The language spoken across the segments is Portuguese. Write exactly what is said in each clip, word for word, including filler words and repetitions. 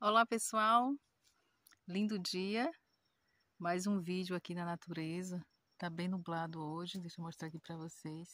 Olá pessoal, lindo dia, mais um vídeo aqui na natureza. Tá bem nublado hoje, deixa eu mostrar aqui para vocês.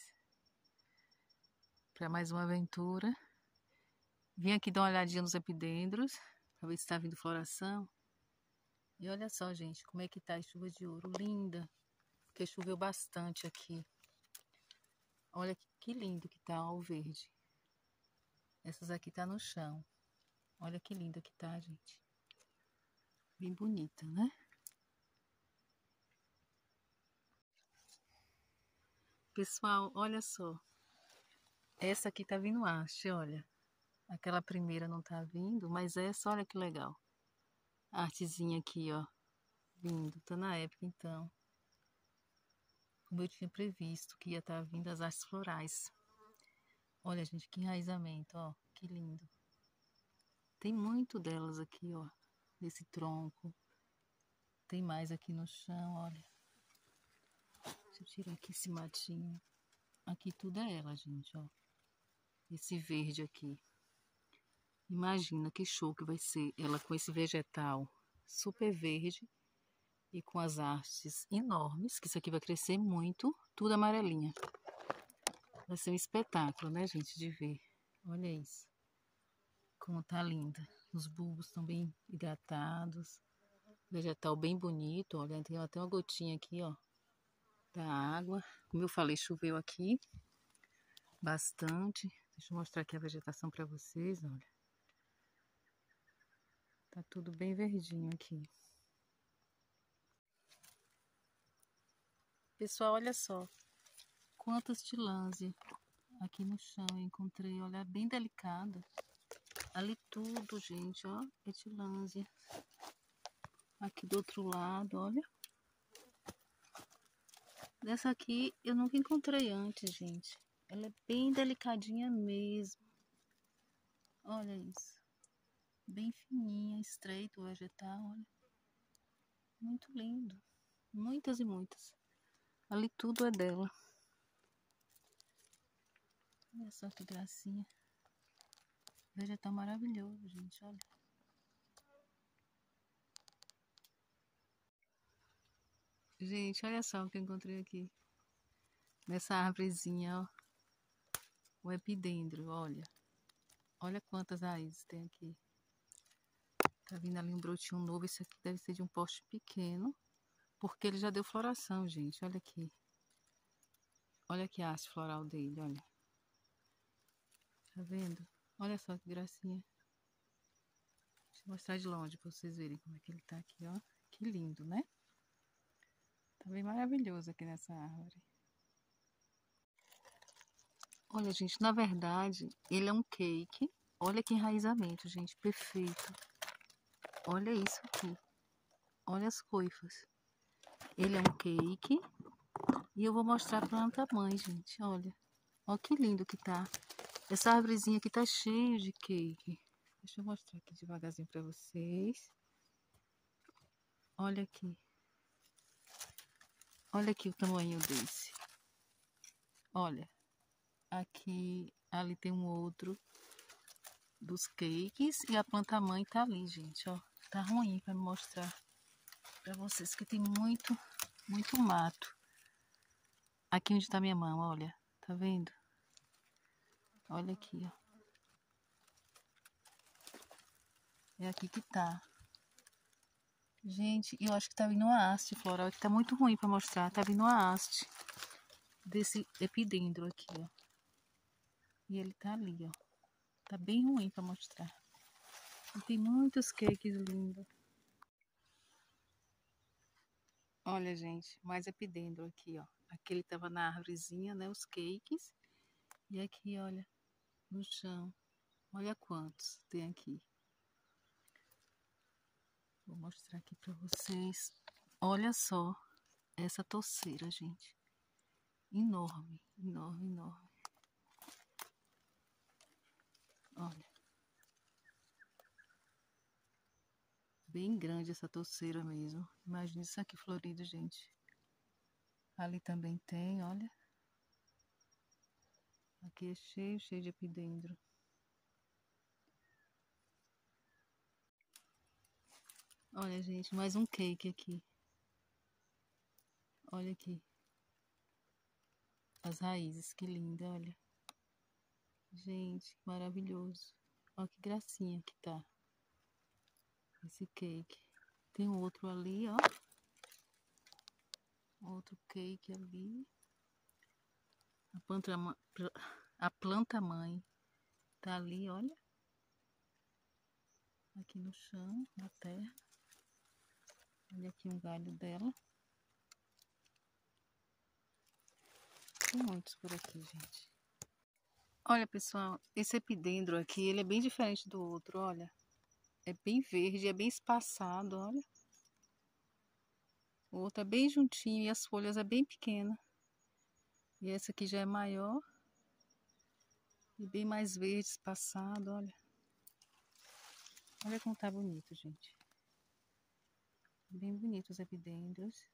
Para mais uma aventura. Vim aqui dar uma olhadinha nos epidendros, para ver se está vindo floração. E olha só, gente, como é que tá a chuva de ouro, linda, porque choveu bastante aqui. Olha que lindo que tá, ó, o verde. Essas aqui tá no chão. Olha que linda que tá, gente. Bem bonita, né? Pessoal, olha só. Essa aqui tá vindo haste, olha. Aquela primeira não tá vindo, mas essa, olha que legal. A artezinha aqui, ó. Vindo. Tá na época, então. Como eu tinha previsto que ia estar vindo as hastes florais. Olha, gente, que enraizamento, ó. Que lindo. Tem muito delas aqui, ó. Nesse tronco. Tem mais aqui no chão, olha. Deixa eu tirar aqui esse matinho. Aqui tudo é ela, gente, ó. Esse verde aqui. Imagina que show que vai ser ela com esse vegetal super verde e com as hastes enormes, que isso aqui vai crescer muito, tudo amarelinha. Vai ser um espetáculo, né, gente, de ver. Olha isso. Como tá linda. Os bulbos estão bem hidratados. Vegetal bem bonito, olha, tem até uma gotinha aqui, ó, da água. Como eu falei, choveu aqui bastante. Deixa eu mostrar aqui a vegetação para vocês, olha. Tá tudo bem verdinho aqui. Pessoal, olha só. Quantas tilânsia aqui no chão eu encontrei, olha, bem delicada. Ali tudo, gente, ó, é tilânsia. Aqui do outro lado, olha. Dessa aqui eu nunca encontrei antes, gente. Ela é bem delicadinha mesmo. Olha isso. Bem fininha, estreito o vegetal, olha. Muito lindo. Muitas e muitas. Ali tudo é dela. Olha só que gracinha. Vegetal maravilhoso, gente, olha. Gente, olha só o que eu encontrei aqui. Nessa árvorezinha, ó. O epidendro, olha. Olha quantas raízes tem aqui. Tá vindo ali um brotinho novo. Esse aqui deve ser de um poste pequeno. Porque ele já deu floração, gente. Olha aqui. Olha aqui a haste floral dele, olha. Tá vendo? Olha só que gracinha. Deixa eu mostrar de longe pra vocês verem como é que ele tá aqui, ó. Que lindo, né? Tá bem maravilhoso aqui nessa árvore. Olha, gente, na verdade, ele é um cake. Olha que enraizamento, gente. Perfeito. Olha isso aqui. Olha as coifas. Ele é um cake. E eu vou mostrar a planta mãe, gente. Olha. Olha que lindo que tá. Essa árvorezinha aqui tá cheia de cake. Deixa eu mostrar aqui devagarzinho pra vocês. Olha aqui. Olha aqui o tamanho desse. Olha. Aqui, ali tem um outro dos cakes. E a planta mãe tá ali, gente, ó. Tá ruim pra mostrar pra vocês que tem muito, muito mato. Aqui onde tá minha mão, olha. Tá vendo? Olha aqui, ó. É aqui que tá. Gente, eu acho que tá vindo uma haste floral que tá muito ruim pra mostrar. Tá vindo uma haste desse epidendro aqui, ó. E ele tá ali, ó. Tá bem ruim pra mostrar. E tem muitos cakes lindos. Olha, gente, mais epidendro aqui, ó. Aqui ele tava na árvorezinha, né, os cakes. E aqui, olha, no chão. Olha quantos tem aqui. Vou mostrar aqui pra vocês. Olha só essa toceira, gente. Enorme, enorme, enorme. Olha. Bem grande essa toceira mesmo. Imagina isso aqui florido, gente. Ali também tem, olha. Aqui é cheio, cheio de epidendro. Olha, gente, mais um cake aqui. Olha aqui. As raízes, que linda, olha. Gente, que maravilhoso. Olha que gracinha que tá esse cake. Tem outro ali, ó. Outro cake ali. A planta, a planta mãe tá ali, olha. Aqui no chão, na terra. Olha aqui um galho dela. Tem muitos por aqui, gente. Olha, pessoal, esse epidendro aqui, ele é bem diferente do outro, olha. É bem verde, é bem espaçado, olha. O outro é bem juntinho e as folhas é bem pequena. E essa aqui já é maior. E bem mais verde, espaçado, olha. Olha como tá bonito, gente. Bem bonito os epidendros.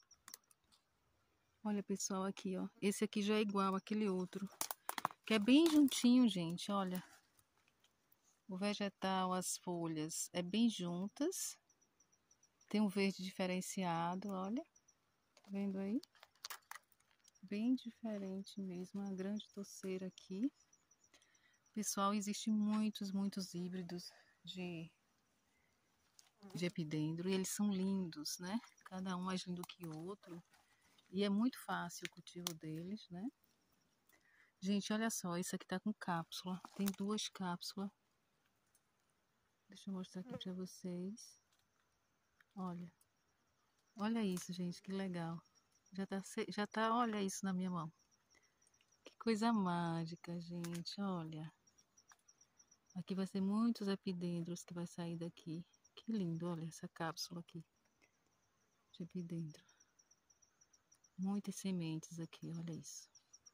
Olha, pessoal, aqui, ó. Esse aqui já é igual àquele outro. Que é bem juntinho, gente, olha. O vegetal, as folhas, é bem juntas. Tem um verde diferenciado, olha. Tá vendo aí? Bem diferente mesmo, uma grande toceira aqui. Pessoal, existem muitos, muitos híbridos de, de epidendro. E eles são lindos, né? Cada um mais lindo que o outro. E é muito fácil o cultivo deles, né? Gente, olha só, esse aqui tá com cápsula. Tem duas cápsulas. Deixa eu mostrar aqui pra vocês. Olha. Olha isso, gente, que legal. Já tá, já tá, olha isso na minha mão. Que coisa mágica, gente, olha. Aqui vai ser muitos epidendros que vai sair daqui. Que lindo, olha essa cápsula aqui de epidendro. Muitas sementes aqui, olha isso.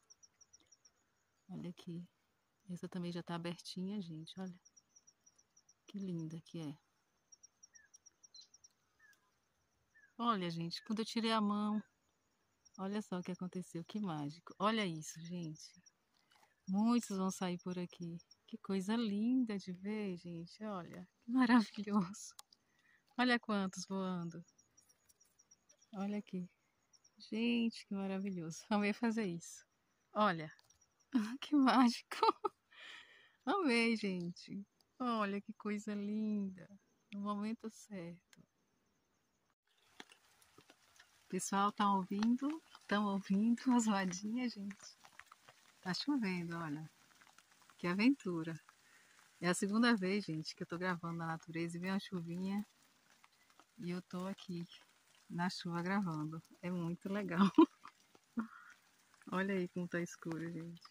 Olha aqui. Essa também já tá abertinha, gente, olha. Que linda que é. Olha, gente, quando eu tirei a mão, olha só o que aconteceu, que mágico. Olha isso, gente. Muitos vão sair por aqui. Que coisa linda de ver, gente, olha. Que maravilhoso. Olha quantos voando. Olha aqui. Gente, que maravilhoso. Amei fazer isso. Olha, que mágico. Amei, gente. Olha que coisa linda. No momento certo. Pessoal, tá ouvindo? Estão ouvindo as vadinhas, gente? Tá chovendo, olha. Que aventura. É a segunda vez, gente, que eu tô gravando na natureza e vem uma chuvinha. E eu tô aqui na chuva gravando. É muito legal. Olha aí como tá escuro, gente.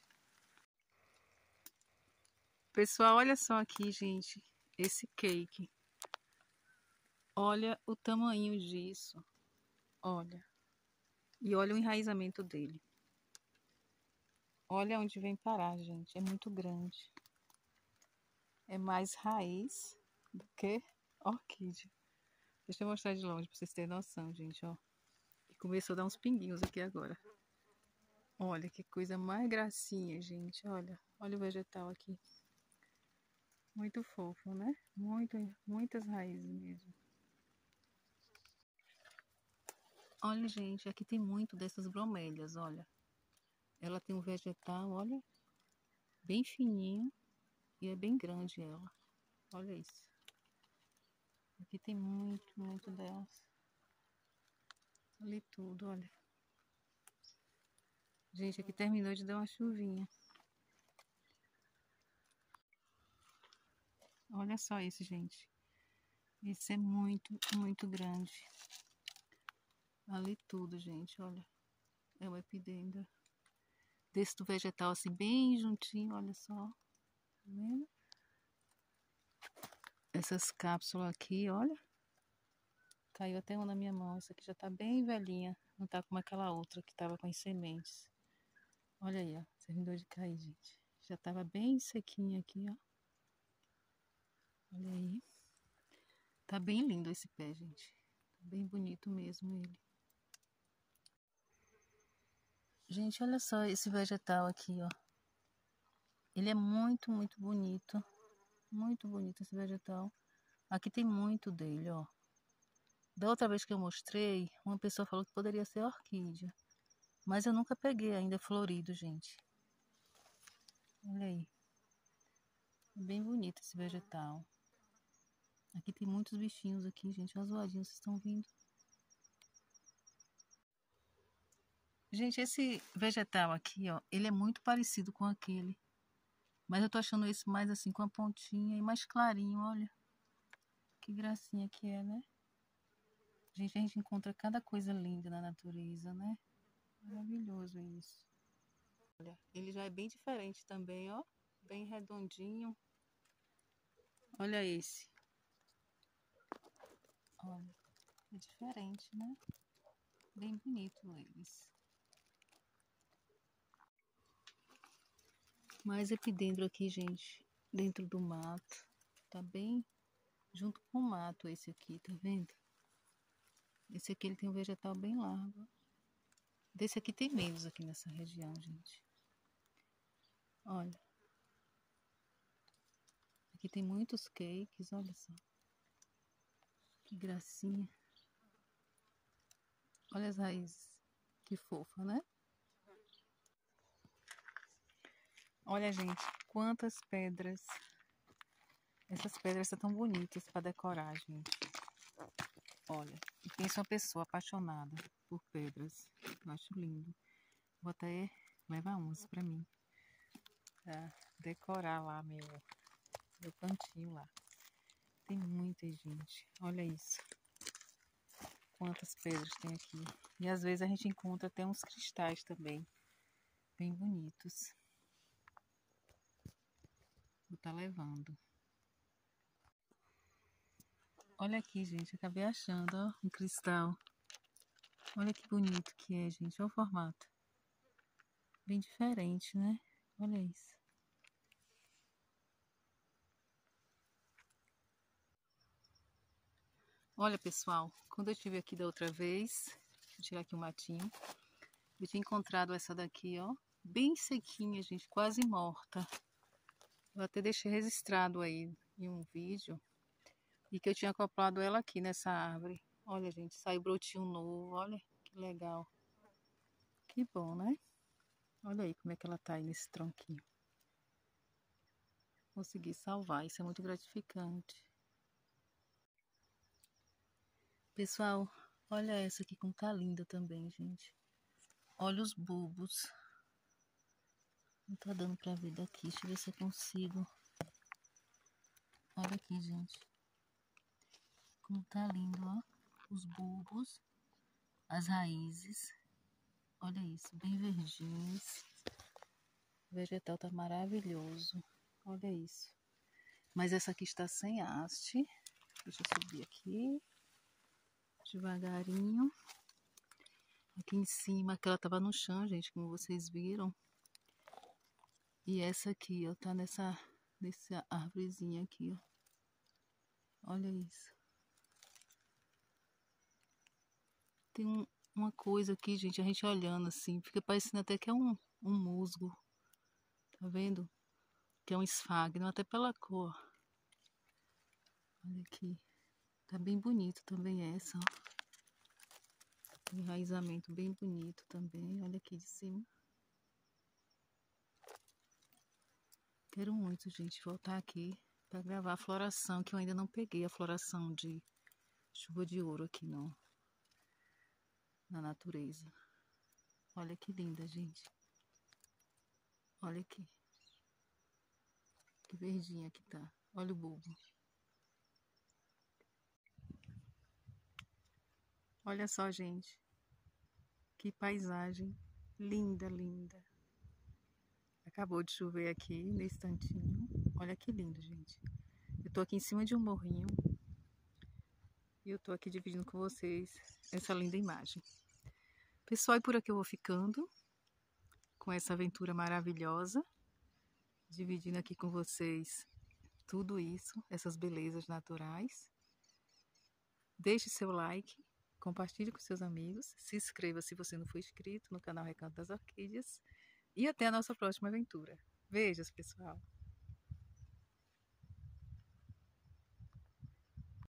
Pessoal, olha só aqui, gente. Esse cake. Olha o tamanho disso. Olha. E olha o enraizamento dele. Olha onde vem parar, gente. É muito grande. É mais raiz do que orquídea. Deixa eu mostrar de longe pra vocês terem noção, gente, ó. E começou a dar uns pinguinhos aqui agora. Olha que coisa mais gracinha, gente. Olha, olha o vegetal aqui. Muito fofo, né? Muito, muitas raízes mesmo. Olha, gente, aqui tem muito dessas bromélias, olha. Ela tem um vegetal, olha, bem fininho e é bem grande ela. Olha isso. Aqui tem muito, muito delas. Ali tudo, olha. Gente, aqui terminou de dar uma chuvinha. Olha só isso, gente. Esse é muito, muito grande. Ali tudo, gente, olha. É o epidendro. Desse do vegetal, assim, bem juntinho, olha só. Tá vendo? Essas cápsulas aqui, olha. Caiu até uma na minha mão. Essa aqui já tá bem velhinha. Não tá como aquela outra que tava com as sementes. Olha aí, ó. Terminou de cair, gente. Já tava bem sequinha aqui, ó. Olha aí. Tá bem lindo esse pé, gente. Tá bem bonito mesmo ele. Gente, olha só esse vegetal aqui, ó. Ele é muito, muito bonito. Muito bonito esse vegetal. Aqui tem muito dele, ó. Da outra vez que eu mostrei, uma pessoa falou que poderia ser orquídea. Mas eu nunca peguei ainda florido, gente. Olha aí. É bem bonito esse vegetal. Aqui tem muitos bichinhos aqui, gente. Olha os zoadinhos, vocês estão vendo? Gente, esse vegetal aqui, ó, ele é muito parecido com aquele. Mas eu tô achando esse mais assim, com a pontinha e mais clarinho, olha. Que gracinha que é, né? Gente, a gente encontra cada coisa linda na natureza, né? Maravilhoso isso. Olha, ele já é bem diferente também, ó. Bem redondinho. Olha esse. Olha, é diferente, né? Bem bonito eles. Mais epidendro aqui, gente. Dentro do mato. Tá bem junto com o mato esse aqui, tá vendo? Esse aqui ele tem um vegetal bem largo. Desse aqui tem menos aqui nessa região, gente. Olha. Aqui tem muitos cakes, olha só. Que gracinha. Olha as raízes. Que fofa, né? Olha, gente, quantas pedras. Essas pedras são tão bonitas para decorar, gente. Olha, e pensa uma pessoa apaixonada por pedras. Eu acho lindo. Vou até levar umas para mim. Pra decorar lá meu, meu cantinho lá. Tem muita gente. Olha isso. Quantas pedras tem aqui. E às vezes a gente encontra até uns cristais também. Bem bonitos. Vou estar levando. Olha aqui, gente. Acabei achando, ó, um cristal. Olha que bonito que é, gente. Olha o formato. Bem diferente, né? Olha isso. Olha, pessoal. Quando eu estive aqui da outra vez, deixa eu tirar aqui o matinho. Eu tinha encontrado essa daqui, ó. Bem sequinha, gente. Quase morta. Eu até deixei registrado aí em um vídeo. E que eu tinha acoplado ela aqui nessa árvore. Olha, gente, saiu brotinho novo. Olha que legal. Que bom, né? Olha aí como é que ela tá aí nesse tronquinho. Consegui salvar. Isso é muito gratificante. Pessoal, olha essa aqui como tá linda também, gente. Olha os bulbos. Não tá dando pra ver daqui. Deixa eu ver se eu consigo. Olha aqui, gente. Como tá lindo, ó. Os bulbos. As raízes. Olha isso, bem verdinhos. O vegetal tá maravilhoso. Olha isso. Mas essa aqui está sem haste. Deixa eu subir aqui. Devagarinho. Aqui em cima, aquela tava no chão, gente, como vocês viram. E essa aqui, ó, tá nessa, nessa árvorezinha aqui, ó. Olha isso. Tem um, uma coisa aqui, gente, a gente olhando assim, fica parecendo até que é um, um musgo. Tá vendo? Que é um esfagno, até pela cor. Olha aqui. Tá bem bonito também essa, ó. Enraizamento bem bonito também. Olha aqui de cima. Quero muito, gente, voltar aqui para gravar a floração, que eu ainda não peguei a floração de chuva de ouro aqui no, na natureza. Olha que linda, gente. Olha aqui. Que verdinha que tá. Olha o bulbo. Olha só, gente. Que paisagem linda, linda. Acabou de chover aqui nesse instantinho. Olha que lindo, gente. Eu tô aqui em cima de um morrinho. E eu tô aqui dividindo com vocês essa linda imagem. Pessoal, e por aqui eu vou ficando com essa aventura maravilhosa. Dividindo aqui com vocês tudo isso, essas belezas naturais. Deixe seu like, compartilhe com seus amigos, se inscreva se você não for inscrito no canal Recanto das Orquídeas e até a nossa próxima aventura. Beijos, pessoal!